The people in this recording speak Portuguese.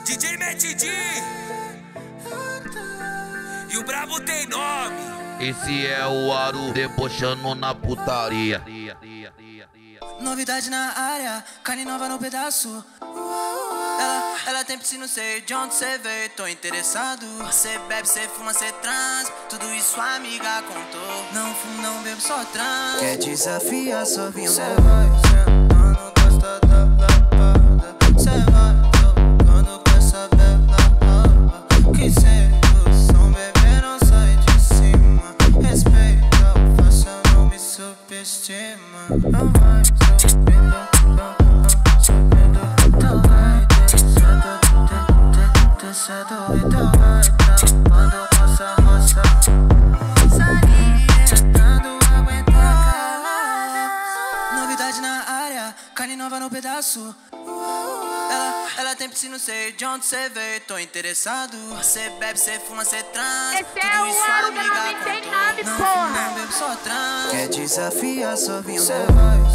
DJ Metidi e o brabo tem nome. Esse é o ARU debochando na putaria. Novidade na área, carne nova no pedaço. Ela tem piscina, não sei de onde cê veio, tô interessado. Cê bebe, cê fuma, cê trans, tudo isso a amiga contou. Não fumo, não bebo, só trans. Quer desafiar, só vinha. Cê vai sentando, gosta da lapada. Cê vai tocando com essa bela raba. Que sedução, bebê, não sai de cima. Respeita o faça, não me subestima. Não vai subindo, descendo então vai trampando nossa roça. Salientando, aguenta calada. Novidade na área, carne nova no pedaço. Ela tem piscina, não sei de onde cê veio, tô interessado. Cê bebe, cê fuma, cê trans. Esse é o ARU da 99, porra. Não bebo, só trans. Quer desafiar, só vinho. Cê vai